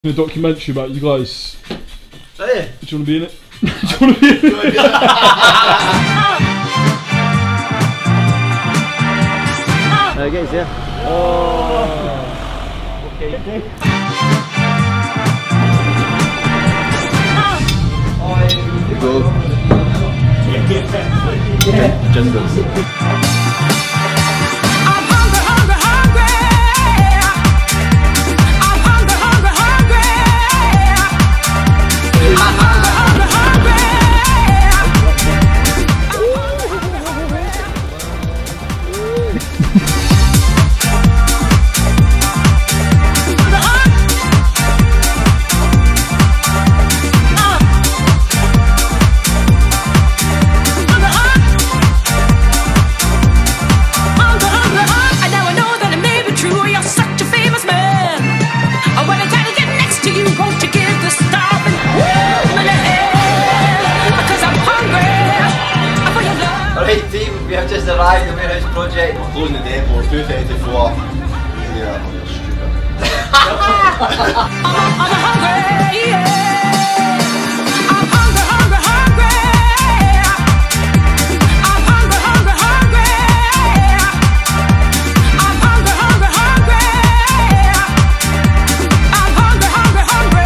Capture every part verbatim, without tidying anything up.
A documentary about you guys. Oh yeah. Do you want to be in it? Do you want to be in it? There it goes, yeah. Oh. Okay. Okay. Go. Yeah. Jingles. Right team, we have just arrived at the warehouse project. We're closing the depot, two twenty-four. Yeah, I'm stupid. I'm hungry, yeah. I'm hungry, hungry, hungry. I'm hungry, hungry, hungry. I'm hungry, hungry, hungry. I'm hungry, hungry, hungry.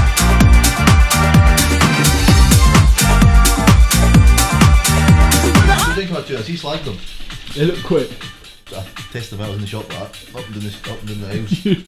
Has he slagged them? They look quick. I tested them out in the shop, like, up and down the, up and down the aisles.